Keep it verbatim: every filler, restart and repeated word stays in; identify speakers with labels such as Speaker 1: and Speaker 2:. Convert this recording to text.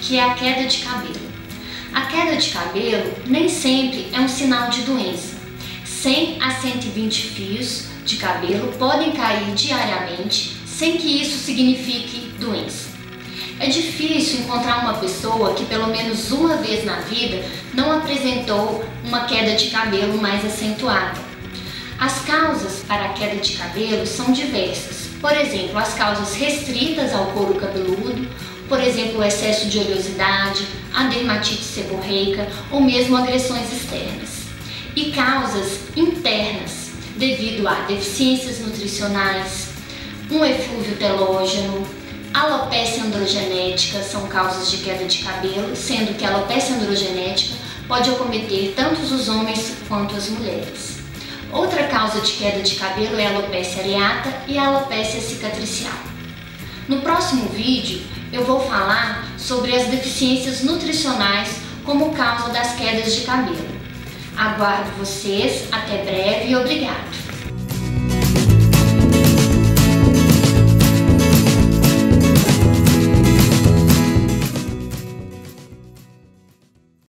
Speaker 1: que é a queda de cabelo. A queda de cabelo nem sempre é um sinal de doença. cem a cento e vinte fios de cabelo podem cair diariamente sem que isso signifique doença. É difícil encontrar uma pessoa que pelo menos uma vez na vida não apresentou uma queda de cabelo mais acentuada. As causas para a queda de cabelo são diversas. Por exemplo, as causas restritas ao couro cabeludo, por exemplo, o excesso de oleosidade, a dermatite seborreica ou mesmo agressões externas. E causas internas, devido a deficiências nutricionais, um eflúvio telógeno, alopecia androgenética são causas de queda de cabelo, sendo que a alopecia androgenética pode acometer tanto os homens quanto as mulheres. Outra causa de queda de cabelo é a alopecia areata e a alopecia cicatricial. No próximo vídeo eu vou falar sobre as deficiências nutricionais como causa das quedas de cabelo. Aguardo vocês, até breve e obrigado!